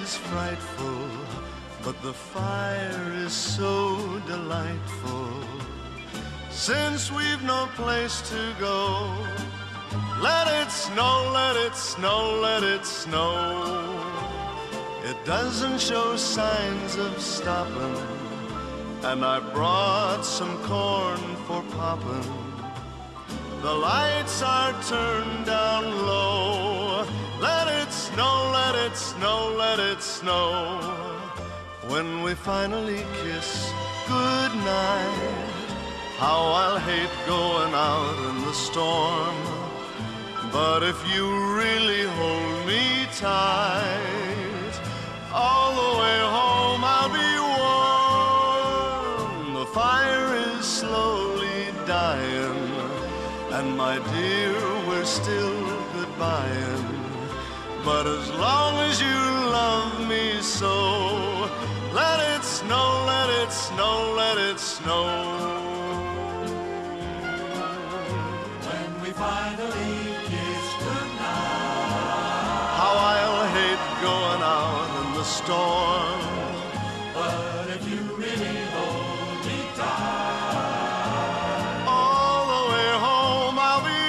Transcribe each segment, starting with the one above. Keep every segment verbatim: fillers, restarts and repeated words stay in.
is frightful, but the fire is so delightful. Since we've no place to go, let it snow, let it snow, let it snow. It doesn't show signs of stopping, and I brought some corn for popping. The lights are turned down low. Let it snow, let it snow, let it snow. When we finally kiss goodnight, how I'll hate going out in the storm. But if you really hold me tight, all the way home I'll be warm. The fire is slowly dying, and my dear, we're still goodbying. But as long as you love me so, let it snow, let it snow, let it snow. When we finally kiss goodnight, how I'll hate going out in the storm. but if you really hold me tight, All the way home I'll be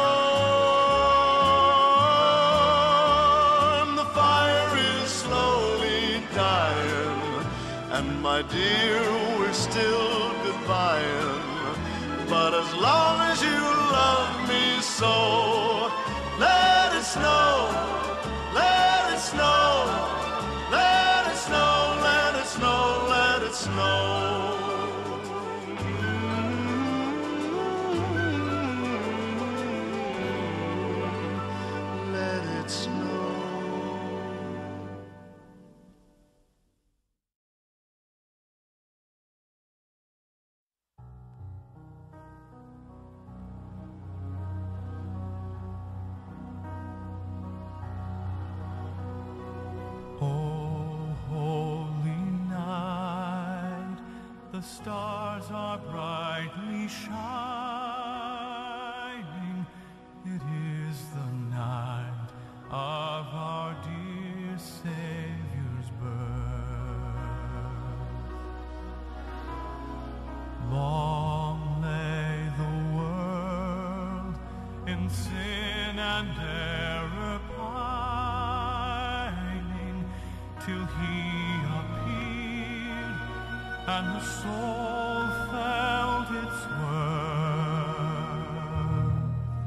warm. The fire is slowly dying, and my dear, we're still goodbying. But as long as you love me so, let it snow, let it snow, let it snow, let it snow, let it snow. Let it snow. Oh, holy night, the stars are brightly shining. It is the night of our dear Savior's birth. Long lay the world in sin and error pining, till he appeared and the soul felt its worth.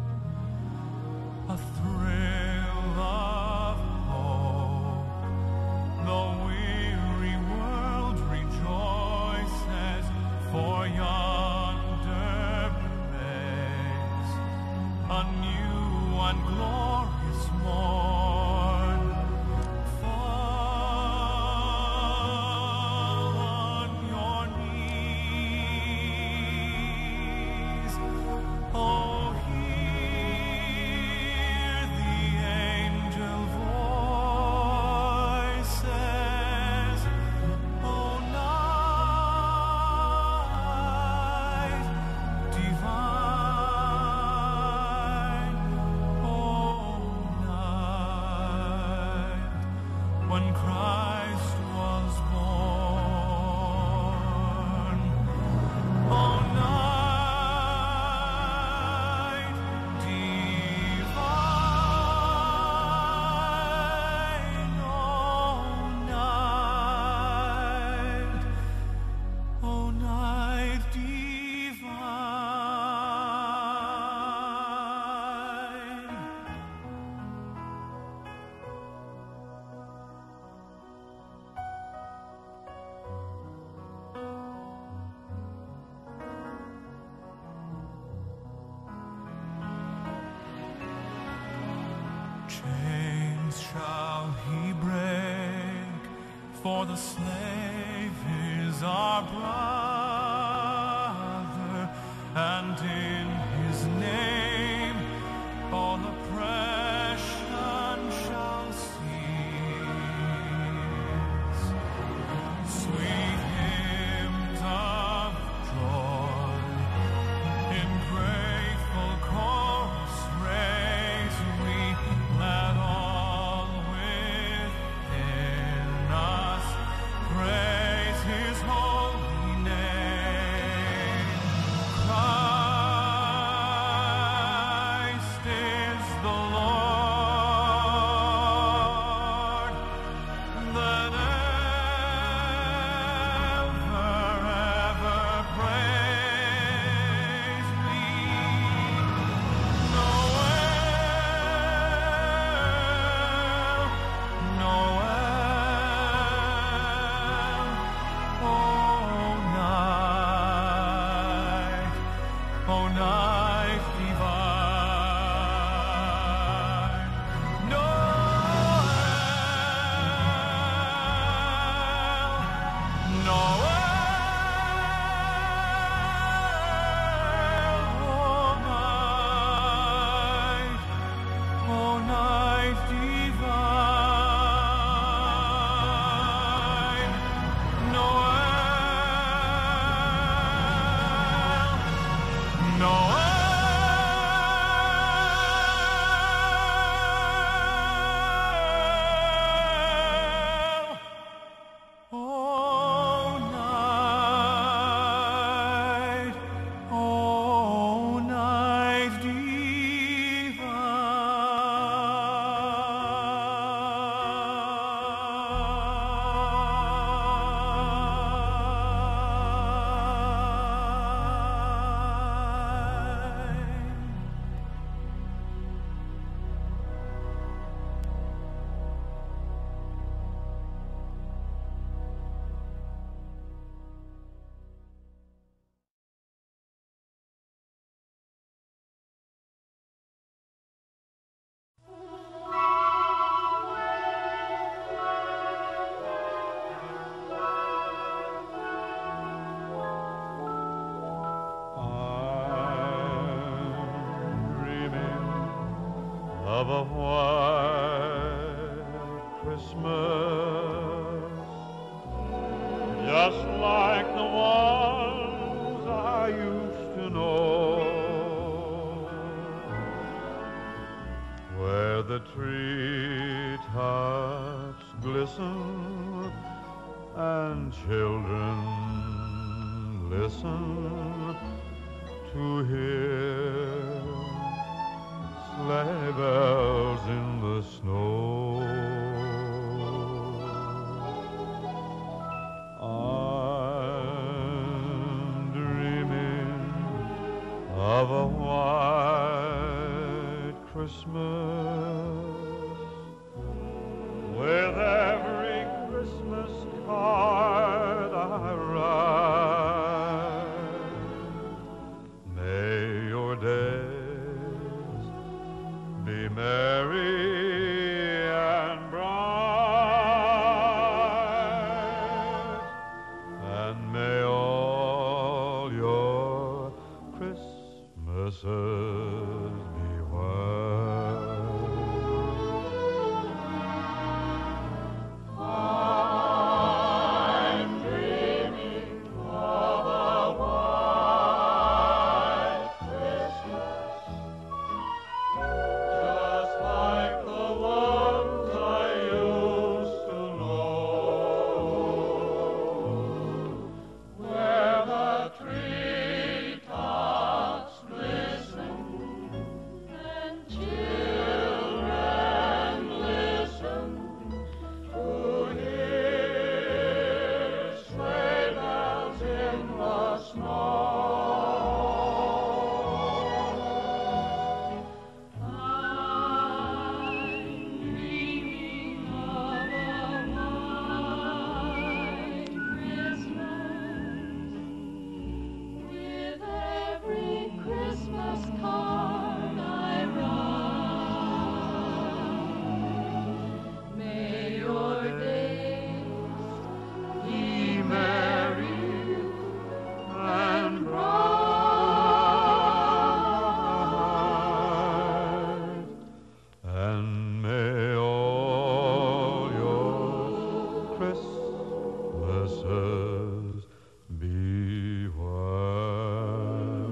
A thrill of hope, the weary world rejoices, for yonder breaks a new and glorious morn. Fall on your knees. Oh, hear the angel voices. Oh, night divine. Oh, night when Christ was born. Oh, night divine. Oh, night. Oh, night divine. Chains shall he break, for the slave is our brother, and in his name all oppression shall cease. Sweet hymns of joy in grateful chorus raise we, let all within of a white Christmas, just like the ones I used to know, where the treetops glisten and children listen to hear sleigh bells in the snow. I'm dreaming of a white Christmas, with every Christmas card I write. May your day be merry and bright, and may all your Christmases be white. I'm dreaming of a white Christmas, just like the ones I used to know, where the treetops glisten and children listen to hear sleigh bells in the snow. And may all your Christmases be white.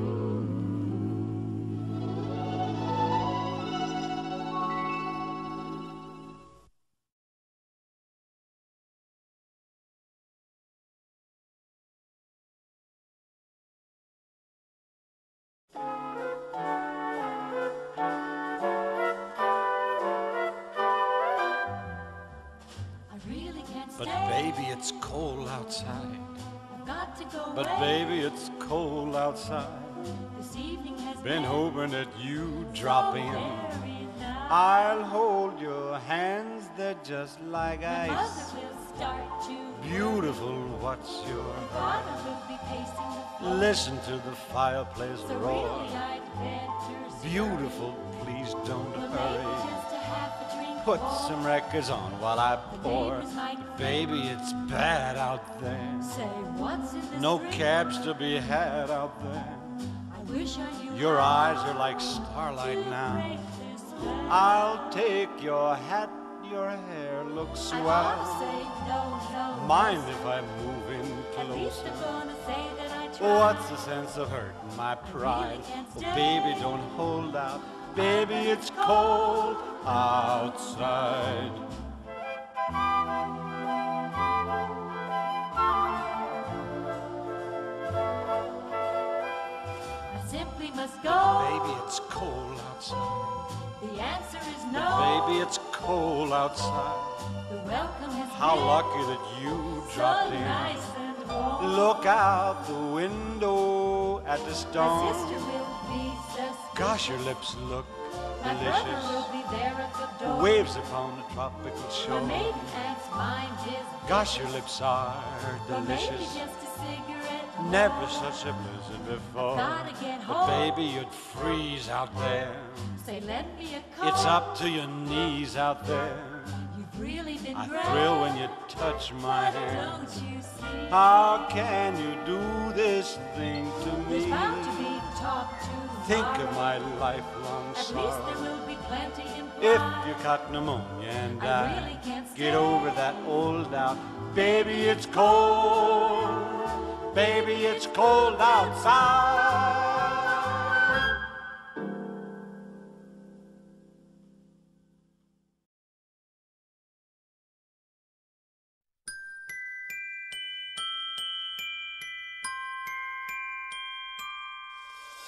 I really can't But stay. baby, it's cold outside. I've got to go But away. baby, it's cold outside. This evening has Been been hoping that you'd drop so in. very nice. I'll hold your hands, they're just like My ice. mother will start to Beautiful, what's your Father will be pacing the floor. Listen to the fireplace So roar. really I'd better start. Beautiful, please don't Well, maybe hurry. just a half a drink put some records on while I The pour. neighbors might Baby, it's bad out there. say, what's in this No drink? cabs to be had out there. I wish I knew Your how eyes are like starlight to now. break this spell. I'll take your hat, your hair looks I wanna swell. say no, no. Mind yes. if I move in At least I'm closer? gonna say that I tried. What's the sense of hurting my pride? can't Oh, stay. baby, don't hold out. Baby, it's cold outside. I simply must go. Baby, it's cold outside. The answer is no. Baby, it's cold outside. The welcome has How been lucky that you so dropped in. nice and warm. Look out the window at the My storm. sister will be suspicious. Gosh, your lips look My brother will delicious. be there at the door. Waves upon the tropical My shore. maiden aunt's mind is Gosh, your lips are Or maybe delicious. just a cigarette. Never such a blizzard before. Gotta get But home. baby, you'd freeze out there. Say, lend me a coat. It's up to your knees out there. You've really been I great. thrill when you touch my But hand. don't you see? How can you do this thing to There's me? bound to be talk to Think of my lifelong At least sorrow. there will be plenty in If you caught pneumonia and I died, really can't get stay. over that old doubt. Baby, it's cold. Baby, it's cold outside.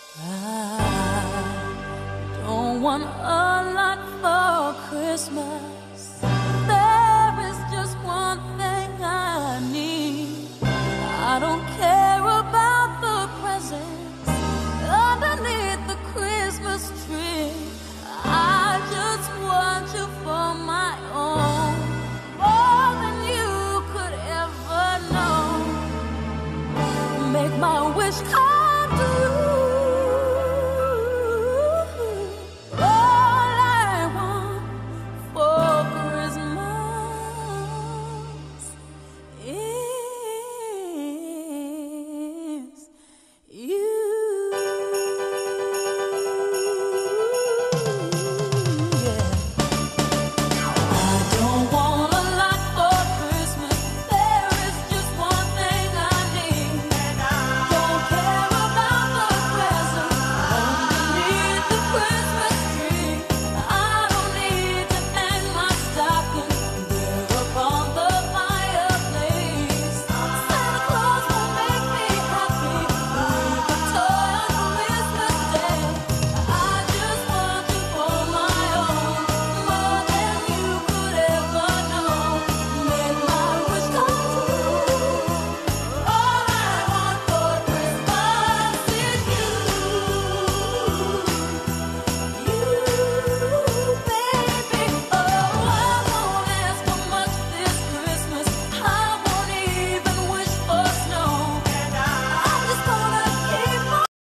I don't want a lot for Christmas.